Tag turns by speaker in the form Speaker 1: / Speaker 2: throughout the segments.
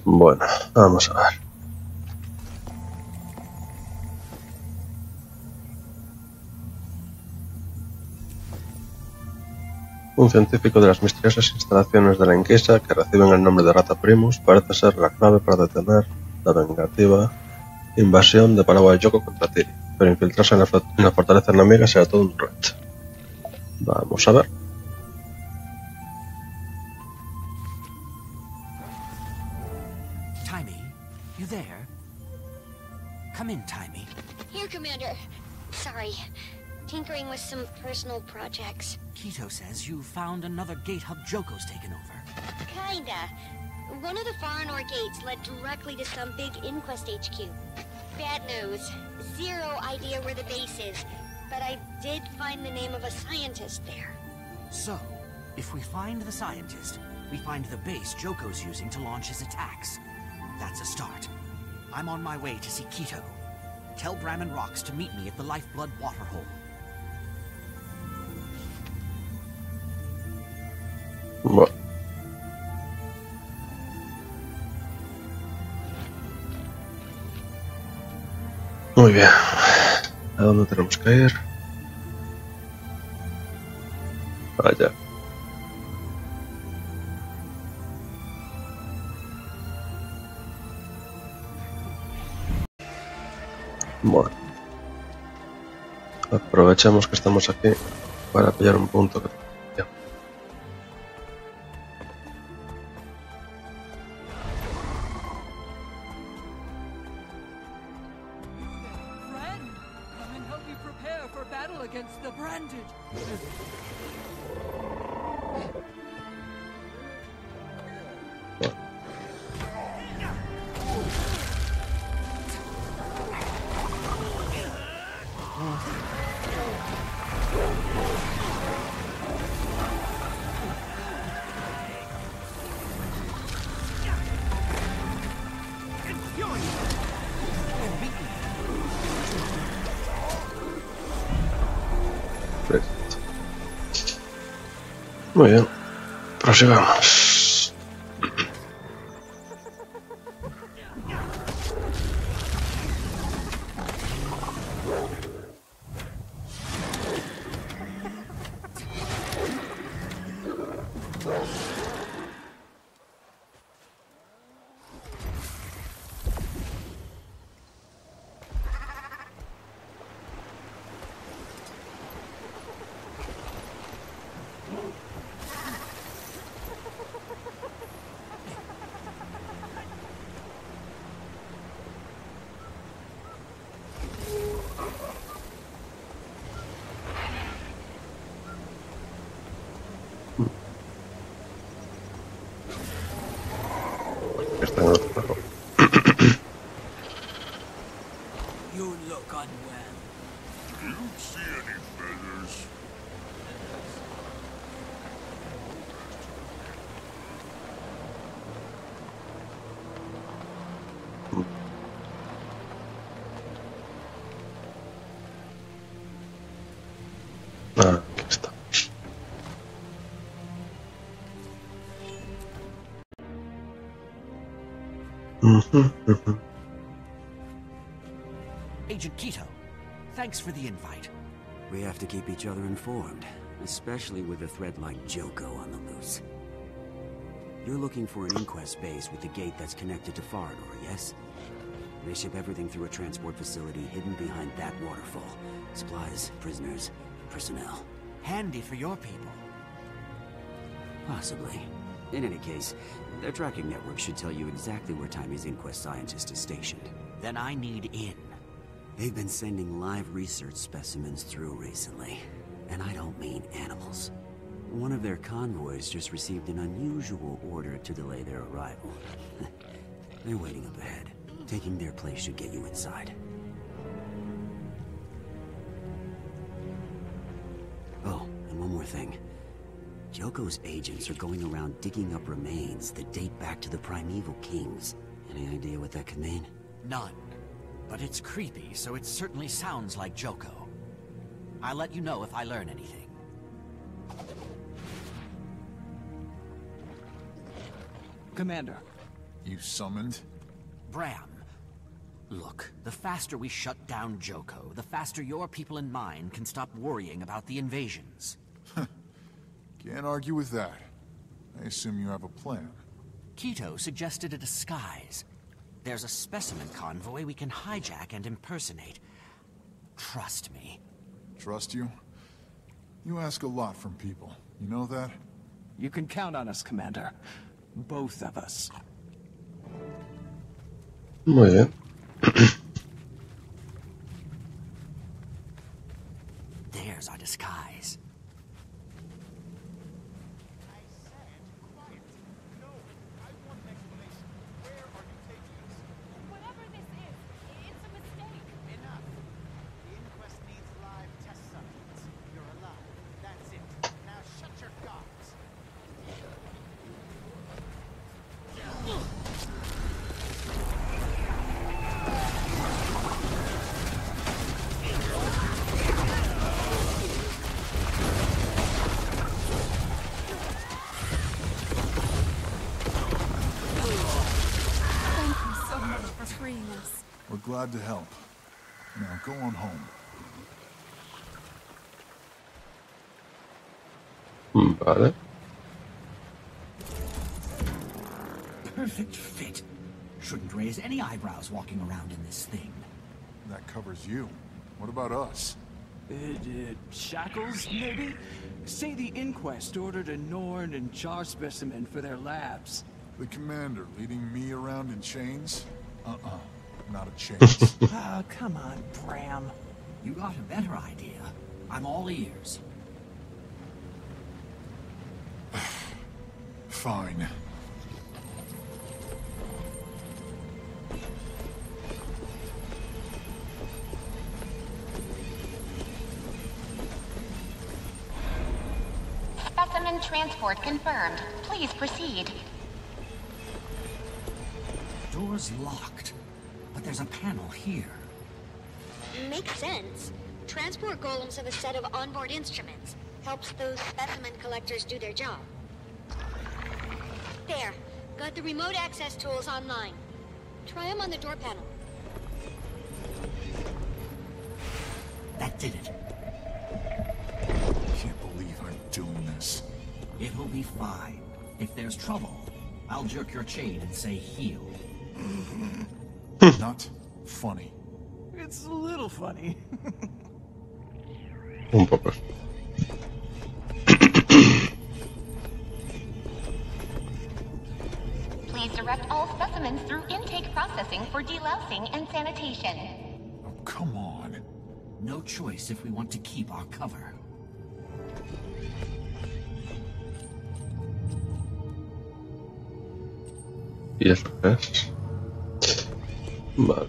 Speaker 1: Bueno, vamos a ver. Un científico de las misteriosas instalaciones de la Inquisa, que reciben el nombre de Rata Primus, parece ser la clave para detener la vengativa invasión de Palau Yoko contra Tiri, pero infiltrarse en la fortaleza enemiga será todo un reto. Vamos a ver.
Speaker 2: Taimi, you there? Come in, Taimi.
Speaker 3: Here, Commander. Sorry. Tinkering with some personal projects.
Speaker 2: Keto says you found another gate hub Joko's taken over.
Speaker 3: Kinda. One of the Farinor gates led directly to some big Inquest HQ. Bad news. Zero idea where the base is, but I did find the name of a scientist there.
Speaker 2: So, if we find the scientist, we find the base Joko's using to launch his attacks. That's a start. I'm on my way to see Keto. Tell Brahmin Rocks to meet me at the Lifeblood Waterhole.
Speaker 1: Bueno. Muy bien. ¿A dónde tenemos que ir? Allá. Bueno. Aprovechemos que estamos aquí para pillar un punto que... Muy bien, prosigamos. Está en otro lado.
Speaker 2: You look unwell.
Speaker 4: You don't see any feathers.
Speaker 1: Ah, aquí está.
Speaker 2: Agent Keto, thanks for the invite.
Speaker 5: We have to keep each other informed, especially with a threat like Joko on the loose. You're looking for an Inquest base with a gate that's connected to Farinor, yes? They ship everything through a transport facility hidden behind that waterfall. Supplies, prisoners, personnel.
Speaker 2: Handy for your people.
Speaker 5: Possibly. In any case, their tracking network should tell you exactly where Taimi's Inquest scientist is stationed.
Speaker 2: Then I need in.
Speaker 5: They've been sending live research specimens through recently. And I don't mean animals. One of their convoys just received an unusual order to delay their arrival. They're waiting up ahead. Taking their place should get you inside. Oh, and one more thing. Joko's agents are going around digging up remains that date back to the primeval kings. Any idea what that could mean?
Speaker 2: None. But it's creepy, so it certainly sounds like Joko. I'll let you know if I learn anything.
Speaker 6: Commander,
Speaker 4: You summoned?
Speaker 2: Bram, look, the faster we shut down Joko, the faster your people and mine can stop worrying about the invasions.
Speaker 4: Can't argue with that. I assume you have a plan.
Speaker 2: Keto suggested a disguise. There's a specimen convoy we can hijack and impersonate. Trust me.
Speaker 4: Trust you? You ask a lot from people. You know that?
Speaker 6: You can count on us, Commander. Both of us.
Speaker 1: Muy bien.
Speaker 2: There's our disguise.
Speaker 7: Whatever this is, it's a mistake. Enough. The inquest needs live test subjects. You're alive. That's it. Now shut your guards.
Speaker 8: Thank you so much for freeing us.
Speaker 4: We're glad to help. Now go on home.
Speaker 1: Vale.
Speaker 2: Perfect fit. Shouldn't raise any eyebrows walking around in this thing.
Speaker 4: That covers you. What about us?
Speaker 6: Shackles, maybe? Say the Inquest ordered a Norn and Char specimen for their labs.
Speaker 4: The commander leading me around in chains? Not a chance.
Speaker 6: Ah, come on, Bram.
Speaker 2: You got a better idea. I'm all ears.
Speaker 4: Fine.
Speaker 3: Specimen transport confirmed. Please proceed.
Speaker 2: Door's locked, but there's a panel here.
Speaker 3: Makes sense. Transport golems have a set of onboard instruments. Helps those specimen collectors do their job. There. Got the remote access tools online. Try them on the door panel.
Speaker 2: That did it.
Speaker 4: Can't believe I'm doing this.
Speaker 2: It'll be fine. If there's trouble, I'll jerk your chain and say heal.
Speaker 4: Not funny.
Speaker 6: It's a little funny.
Speaker 1: Un poco.
Speaker 3: Please direct all specimens through intake processing for delousing and sanitation.
Speaker 4: Oh, come on.
Speaker 2: No choice if we want to keep our cover.
Speaker 1: ¿Y eso qué es? Vale.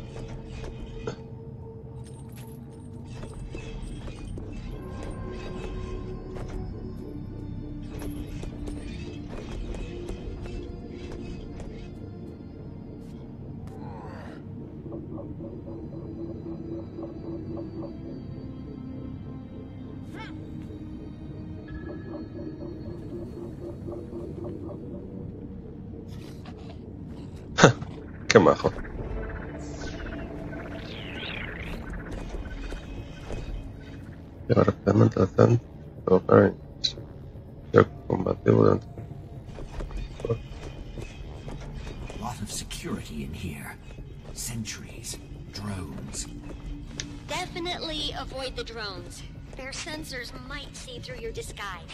Speaker 1: Qué majo. Lleva rápidamente al centro, colocar en el combativo durante.
Speaker 2: A lot of security in here. Sentries, drones.
Speaker 3: Definitely avoid the drones. Their sensors might see through your disguise.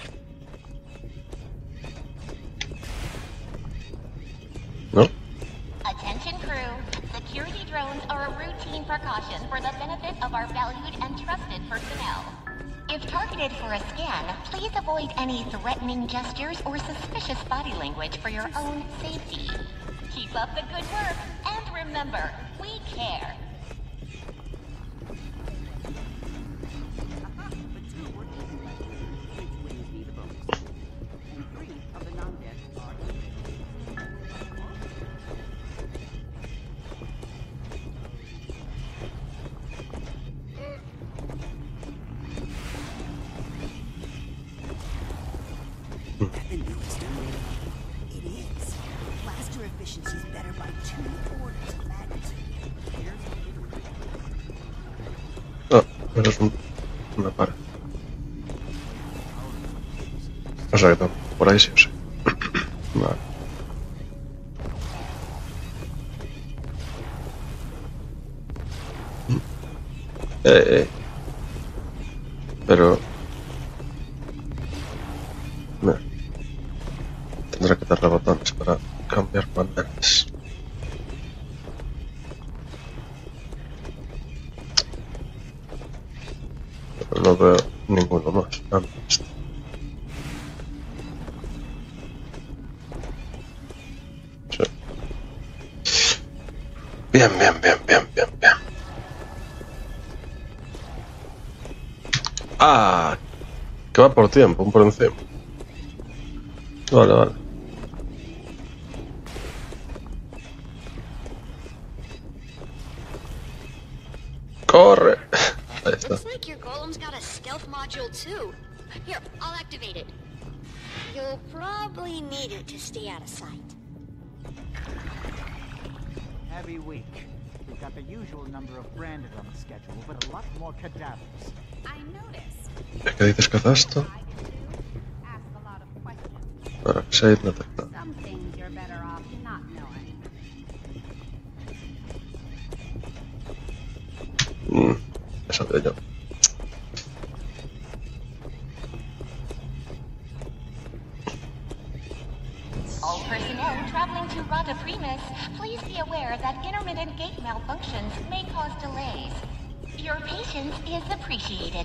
Speaker 1: ¿No?
Speaker 3: Attention crew, security drones are a routine precaution for the benefit of our valued and trusted personnel. If targeted for a scan, please avoid any threatening gestures or suspicious body language for your own safety. Keep up the good work, and remember, we care.
Speaker 5: It is. Blaster efficiency
Speaker 9: efficiency's better by 2 orders of magnitude.
Speaker 1: Ah, pero es una pared. O sea que no, por ahí sí o sí. Vale. Pero... Mira. Tendré que darle botones para cambiar paneles. Pero no veo ninguno más. Ah, no, este. Sí. Bien. Ah, que va por tiempo, un por encima. Vale. ¡Corre! Ahí está.
Speaker 3: Looks like your golem's got a stealth module too. Here, I'll activate it. You'll probably need it to stay out of sight.
Speaker 7: Heavy week. We've got the usual number of branded on the schedule, but a lot more cadavers.
Speaker 8: I noticed.
Speaker 1: ¿Qué dices que hace esto?
Speaker 8: Ask a lot of questions.
Speaker 1: Para que sea detectado.
Speaker 8: Some things you're better off not knowing.
Speaker 1: Ya sabía yo.
Speaker 10: All personnel traveling to Rata Primus, please be aware that intermittent gate malfunctions may cause delays. Your patience is appreciated.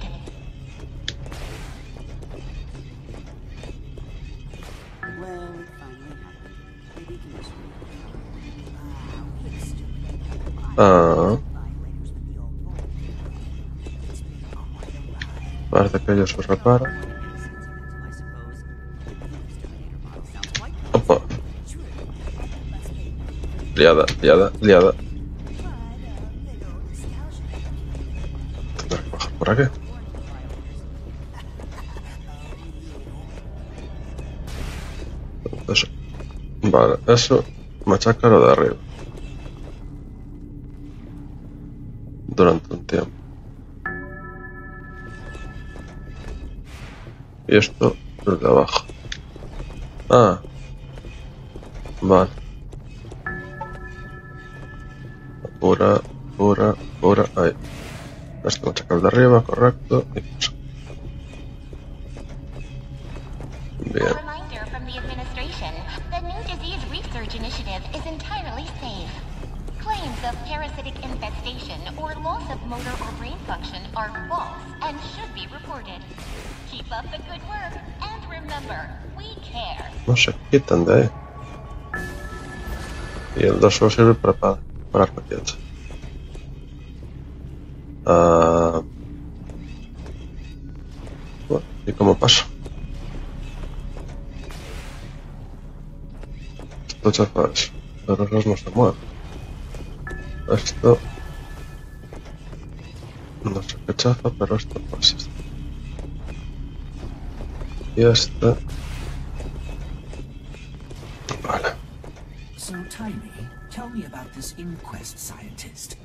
Speaker 5: Well, it finally happened. Maybe you can just
Speaker 1: Parece que ellos se reparan. Opa. Liada. Tendré que bajar por aquí. Eso. Vale, eso machaca lo de arriba. Durante un tiempo. Y esto es de abajo. Ah. Vale. Pura. Ahí. Esto machaca el de arriba, correcto. Y pasa. Bien.
Speaker 10: A reminder from the administration, the new disease research initiative is entirely safe. Claims of parasitic infestation or loss of motor or brain function are false and should be reported. Keep up the good work, and remember, we care.
Speaker 1: No se quitan de ahí. Y el 2 solo sirve para pararme quieto. Bueno, ¿y cómo paso? Esto chafa eso, pero los no se mueven. Esto... No sé qué chafa, pero esto pasa. Y este... Vale.
Speaker 2: So, Tiny, tell me about this inquest scientist.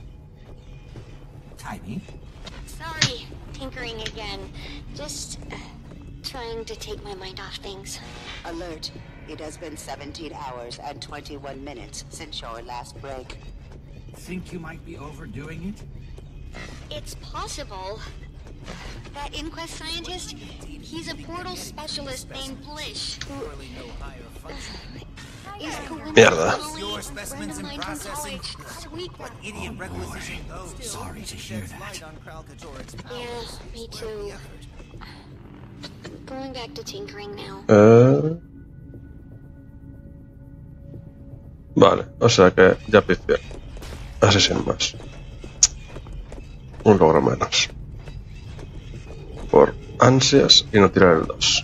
Speaker 2: Tiny?
Speaker 3: Sorry, tinkering again. Just trying to take my mind off things.
Speaker 9: Alert. It has been 17 hours and 21 minutes since your last break.
Speaker 2: Think you might be overdoing it?
Speaker 3: It's possible. That inquest scientist, he's a portal specialist named Blish, who is going
Speaker 1: Mierda.
Speaker 11: Your specimens in processing. What idiot requisitioned those?
Speaker 2: Sorry to hear that.
Speaker 3: Yeah, me too. Going back to tinkering now.
Speaker 1: Vale, o sea que ya pifié. Así sin más. Un logro menos. Por ansias y no tirar el 2.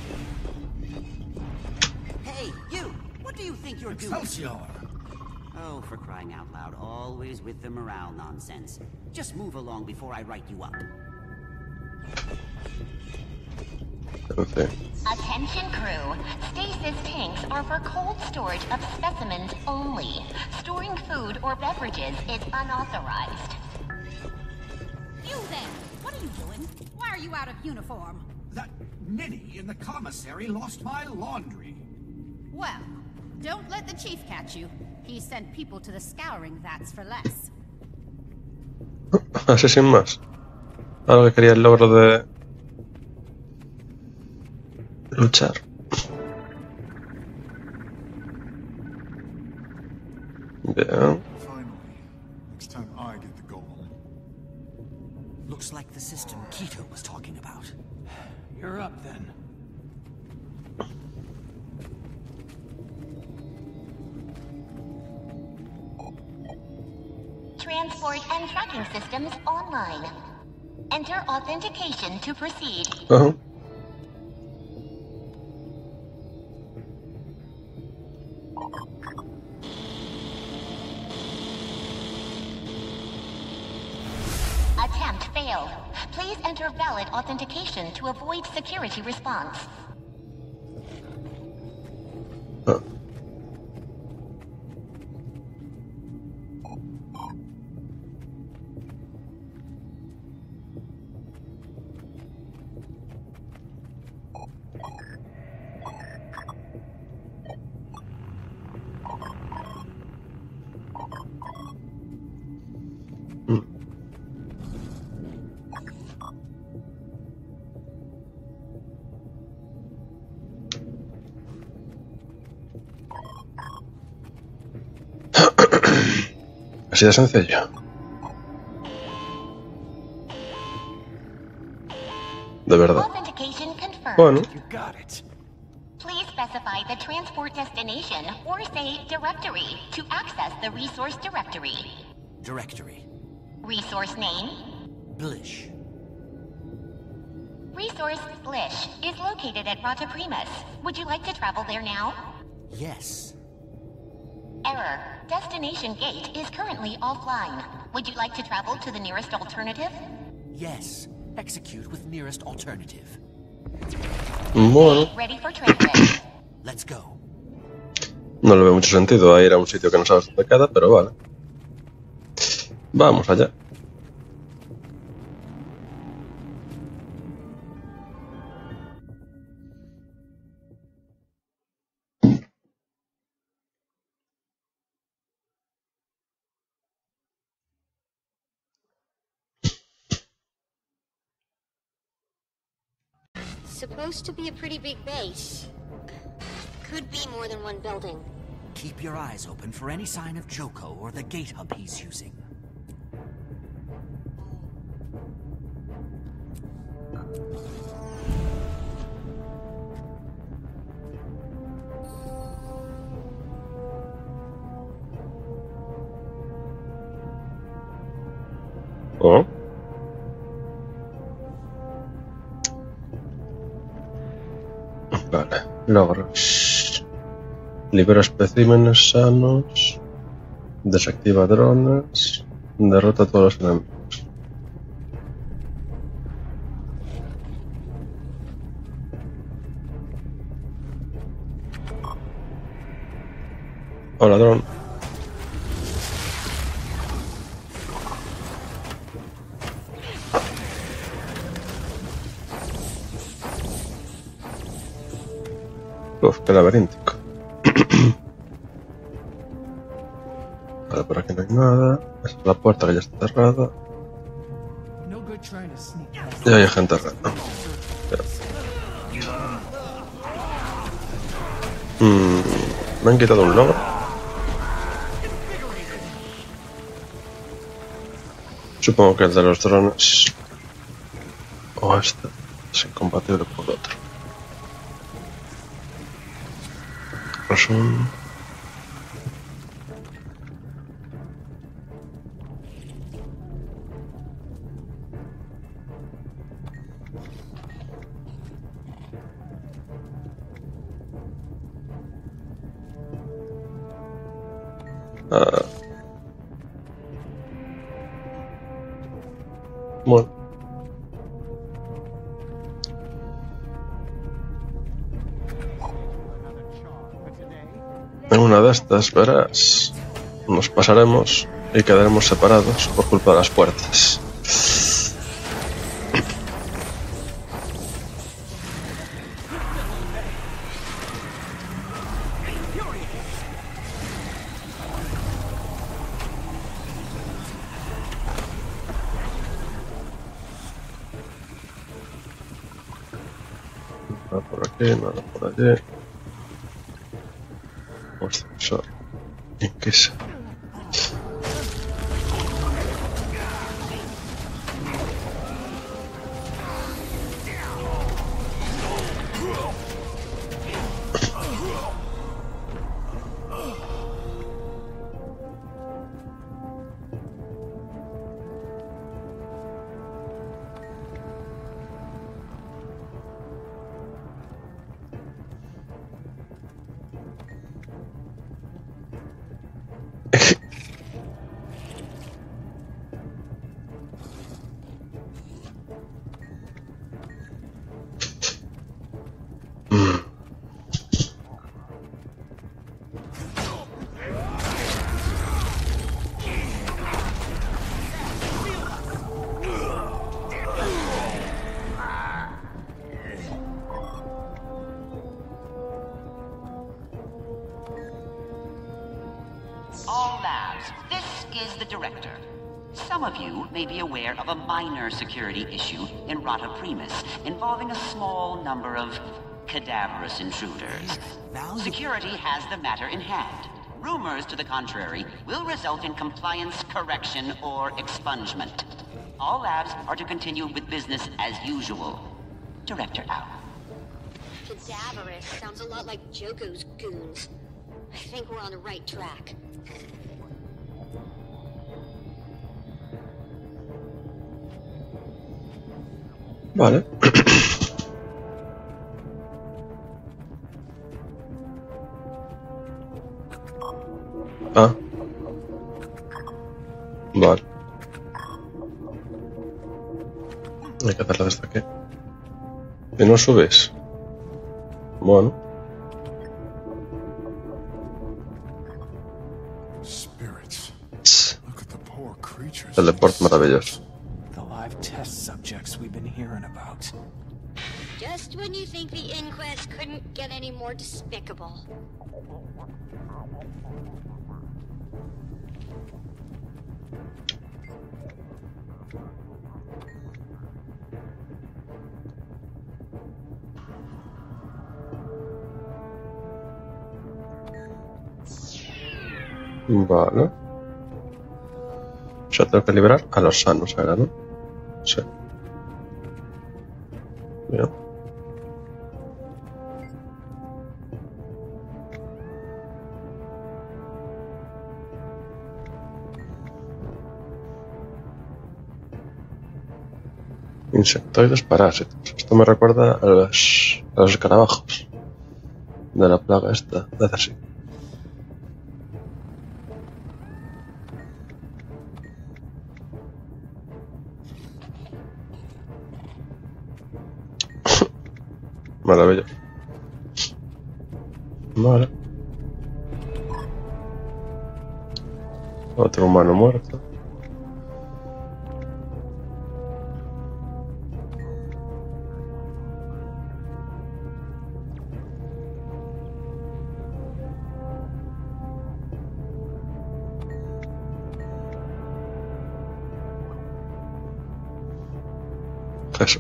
Speaker 5: Hey, you! What do you think you're doing?
Speaker 2: Excelsior!
Speaker 5: Oh, for crying out loud, always with the morale nonsense. Just move along before I write you up.
Speaker 1: En fin.
Speaker 10: Attention crew. Stasis tanks are for cold storage of specimens only. Storing food or beverages is unauthorized.
Speaker 8: You there! What are you doing? Why are you out of uniform?
Speaker 11: That ninny in the commissary lost my laundry.
Speaker 8: Well, don't let the chief catch you. He sent people to the scouring vats for less.
Speaker 1: Así sin más. Ahora que quería el logro de luchar. Bien.
Speaker 4: Finally. Next time I get the golem.
Speaker 2: Looks like the system Keto was talking about.
Speaker 6: You're up then.
Speaker 10: Transport and tracking systems online. Enter authentication to proceed.
Speaker 1: Ajá.
Speaker 10: Attempt failed. Please enter valid authentication to avoid security response.
Speaker 1: Ah. Así de sencillo. De verdad.
Speaker 10: Authentication confirmed.
Speaker 1: Bueno.
Speaker 6: You got it.
Speaker 10: Please specify the transport destination or say directory to access the resource directory.
Speaker 2: Directory.
Speaker 10: Resource name?
Speaker 2: Blish.
Speaker 10: Resource Blish is located at Rata Primus. Would you like to travel there now?
Speaker 2: Yes.
Speaker 10: Error. Destination gate is currently offline. Would you like to travel to the nearest alternative?
Speaker 2: Yes. Execute with nearest alternative.
Speaker 1: Bueno.
Speaker 10: Ready for transit.
Speaker 2: Let's go.
Speaker 1: No le veo mucho sentido a ir a un sitio que no sabes dónde queda, pero vale. Vamos allá.
Speaker 3: Supposed to be a pretty big base. Could be more than one building.
Speaker 2: Keep your eyes open for any sign of Joko or the gate hub he's using.
Speaker 1: Oh. Vale, logros. Libera especímenes sanos. Desactiva drones. Derrota a todos los enemigos. Hola, dron. Uf, qué laberíntico. Vale, por aquí no hay nada. Esta es la puerta que ya está cerrada. Y hay gente rara. Me han quitado un logro. Supongo que el de los drones. O este es incompatible con el otro. Razón. Bueno. de estas, verás, nos pasaremos y quedaremos separados por culpa de las puertas. Nada por aquí, nada por allí. Ascensor. ¿En qué es?
Speaker 12: All labs, this is the director. Some of you may be aware of a minor security issue in Rata Primus involving a small number of cadaverous intruders. Security has the matter in hand. Rumors to the contrary will result in compliance, correction, or expungement. All labs are to continue with business as usual. Director out.
Speaker 3: Cadaverous sounds a lot like Joko's goons. I think we're on the right track.
Speaker 1: Vale. Ah. Vale. Hay que hacerlo desde aquí. ¿Y no subes? Bueno. Teleport maravilloso.
Speaker 6: The live test subjects we've been hearing about.
Speaker 3: Just when you think the inquest couldn't get any more despicable.
Speaker 1: Vale. Yo tengo que liberar a los sanos ahora, ¿no? Sí. Bien. Insectoides parásitos. Esto me recuerda a los escarabajos de la plaga esta de así. Maravilla. Vale. Otro humano muerto. Jesús.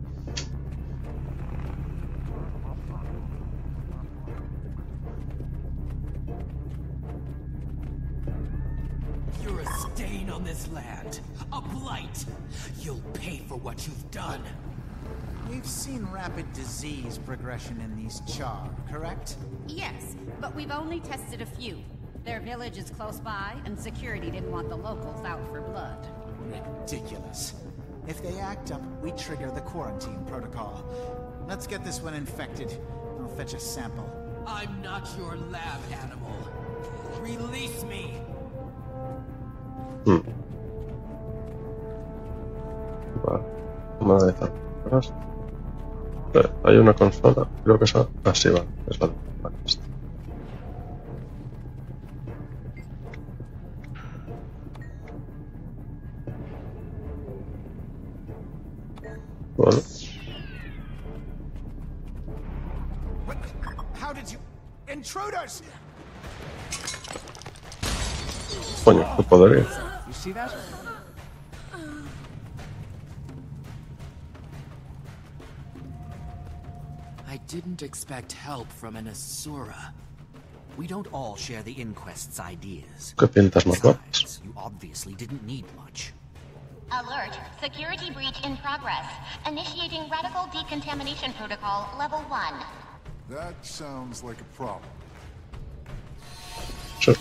Speaker 13: You're a stain on this land. A blight. You'll pay for what you've done.
Speaker 7: We've seen rapid disease progression in these Char, correct?
Speaker 8: Yes, but we've only tested a few. Their village is close by, and security didn't want the locals out for blood.
Speaker 7: Ridiculous. If they act up, we trigger the quarantine protocol. Let's get this one infected. I'll fetch a sample.
Speaker 13: I'm not your lab animal. Release me.
Speaker 1: Vale. Nada de tal. Hay una consola. Creo que esa. Así va. Es la de. Vale, esta. Bueno.
Speaker 7: How did you... Intruders!
Speaker 1: Coño, no podría.
Speaker 6: You see that?
Speaker 13: I didn't expect help from an Asura.
Speaker 2: We don't all share the Inquest's ideas.
Speaker 1: ¿Qué pintas más guapas?
Speaker 2: Besides, you obviously didn't need much.
Speaker 10: Alert. Security breach in progress. Initiating radical decontamination protocol level 1.
Speaker 4: That sounds like a problem.
Speaker 1: Sure.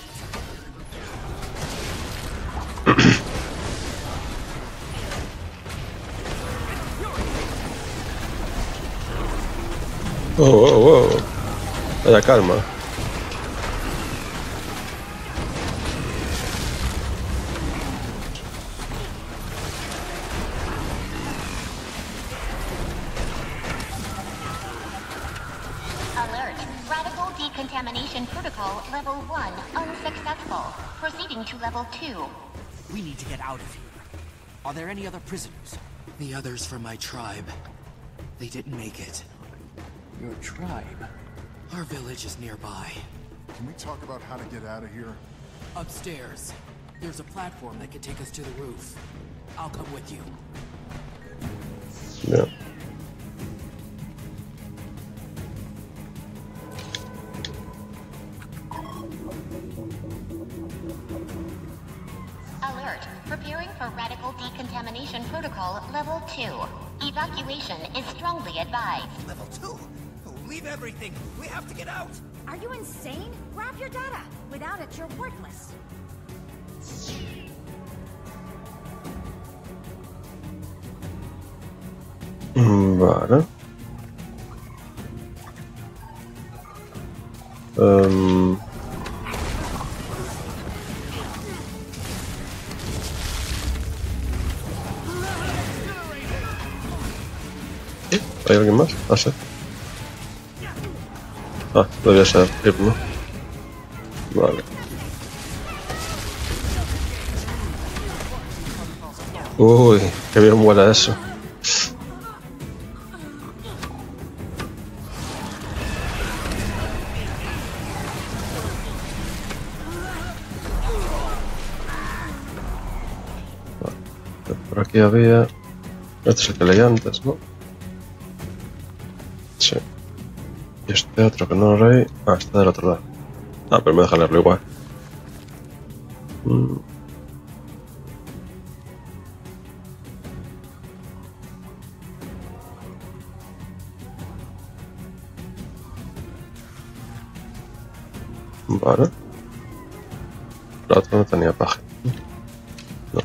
Speaker 1: Oh. Vaya calma.
Speaker 10: Alert. Radical decontamination protocol level 1 unsuccessful. Proceeding to level 2.
Speaker 2: We need to get out of here. Are there any other prisoners?
Speaker 13: The others from my tribe. They didn't make it.
Speaker 6: Your tribe?
Speaker 13: Our village is nearby.
Speaker 4: Can we talk about how to get out of here?
Speaker 13: Upstairs. There's a platform that could take us to the roof. I'll come with you.
Speaker 1: Yeah.
Speaker 10: Alert. Preparing for radical decontamination protocol level 2. Evacuation is strongly advised.
Speaker 11: Level 2? Oh, leave everything. We have to get out.
Speaker 8: Are you insane? Grab your data. Without it, you're worthless.
Speaker 1: Vale. ¿Hay alguien más? Ah, sí. Ah, debería ser Rip, ¿no? Vale. Uy, qué bien huele eso. Por aquí había... Este es el que leí antes, ¿no? Sí. Y este otro que no lo leí... Ah, está del otro lado. Ah, pero me deja leerlo igual. Vale. La otra no tenía página. No.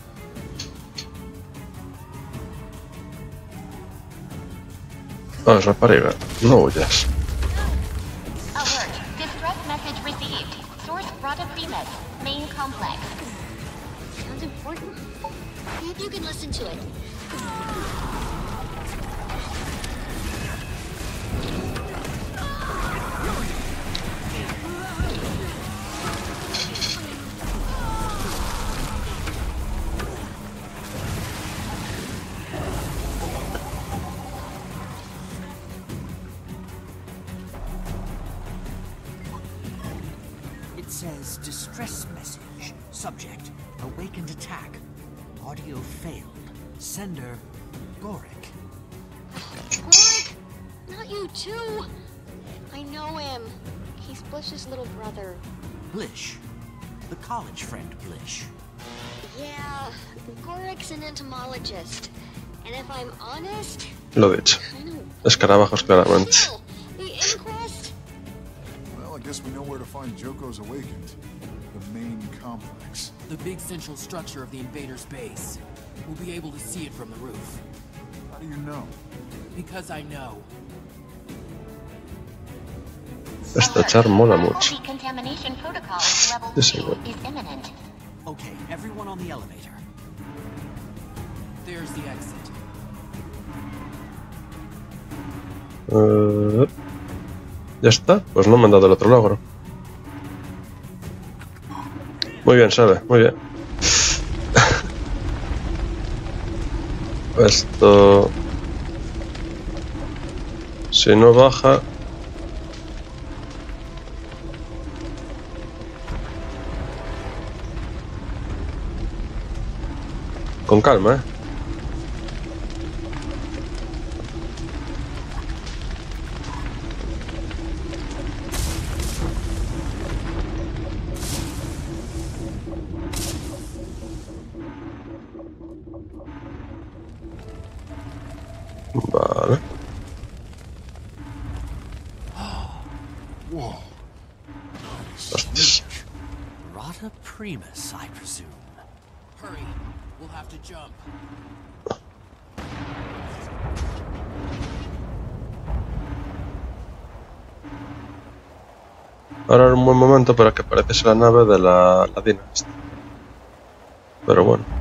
Speaker 1: Ah, es la pareja. No huyas.
Speaker 10: Alert. Distress message received. Source Rata Primus. Main complex.
Speaker 3: Sounds important. See if you can listen to it.
Speaker 2: It says distress message. Subject, awakened attack. Audio failed. Sender, Gorick.
Speaker 3: Gorick! Not you too! I know him. He's Blish's little brother.
Speaker 2: Blish. The college friend Blish.
Speaker 3: Yeah, Gorick's an entomologist. And if I'm honest...
Speaker 1: Lo dicho. Escarabajos, claramente.
Speaker 3: Still, the inquest?
Speaker 4: Well, I guess we know where to find Joko's Awakened. The main complex.
Speaker 13: The big central structure of the invaders' base. We'll be able to see it from the roof.
Speaker 4: How do you know?
Speaker 13: Because I know.
Speaker 1: Esta char mola mucho.
Speaker 10: Decontamination protocol level
Speaker 1: Sí,
Speaker 10: 2
Speaker 1: bueno.
Speaker 10: is imminent.
Speaker 2: Okay, everyone on the elevator.
Speaker 13: There's the exit.
Speaker 1: ¿Ya está? Pues no me han dado el otro logro. Muy bien, Sale, muy bien. Esto... Si no baja... Con calma, ¿eh? Vale.
Speaker 13: Whoa.
Speaker 1: Hostias.
Speaker 13: Rata Primus, I presume. Hurry, we'll have to jump.
Speaker 1: Ahora era un buen momento para que apareciese la nave de la Dina esta. Pero bueno.